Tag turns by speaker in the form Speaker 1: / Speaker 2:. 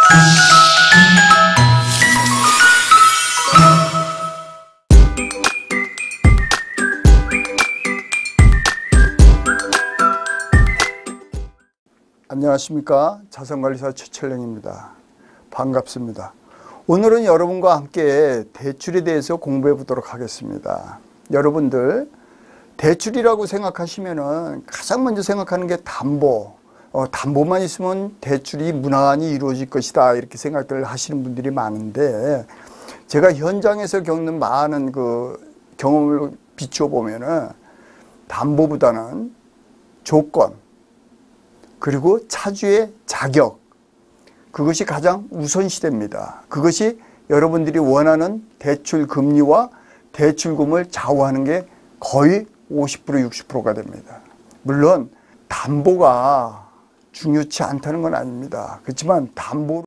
Speaker 1: 안녕하십니까. 자산관리사 최철영입니다. 반갑습니다. 오늘은 여러분과 함께 대출에 대해서 공부해 보도록 하겠습니다. 여러분들 대출이라고 생각하시면은 가장 먼저 생각하는 게 담보. 담보만 있으면 대출이 무난히 이루어질 것이다, 이렇게 생각들 하시는 분들이 많은데, 제가 현장에서 겪는 많은 경험을 비추어 보면은 담보보다는 조건, 그리고 차주의 자격, 그것이 가장 우선시됩니다. 그것이 여러분들이 원하는 대출 금리와 대출금을 좌우하는 게 거의 50% 60%가 됩니다. 물론 담보가 중요치 않다는 건 아닙니다. 그렇지만 담보